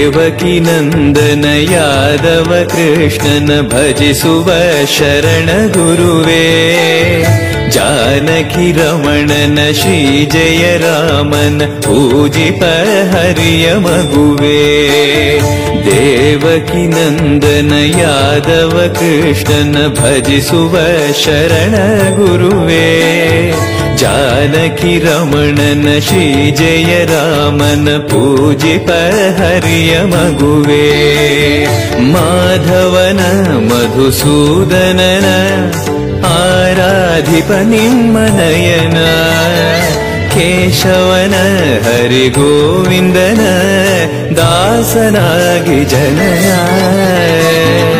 ದೇವಕಿ ನಂದನ ಯಾದವ ಕೃಷ್ಣನ ಭಜಿಸುವ ಶರಣ ಗುರುವೇ, ಜಾನಕಿ ರಮಣನ ಶ್ರೀ ಜಯ ರಾಮನ ಪೂಜಿಪ ಹರಿಯ ಮಗುವೇ. ದೇವಕಿ ನಂದನ ಯಾದವ ಕೃಷ್ಣನ ಭಜಿಸುವ ಶರಣ ಗುರುವೇ, ಜಾನಕಿ ರಮಣನ ಶ್ರೀ ಜಯ ರಾಮನ ಪೂಜಿಪ ಹರಿಯ ಮಗುವೇ. ಮಾಧವನ ಮಧುಸೂದನನ ಆರಾಧಿಪ ನಿಮ್ಮ ನಯನ, ಕೇಶವನ ಹರಿ ಗೋವಿಂದನ ದಾಸನಾಗಿ ಜನನ.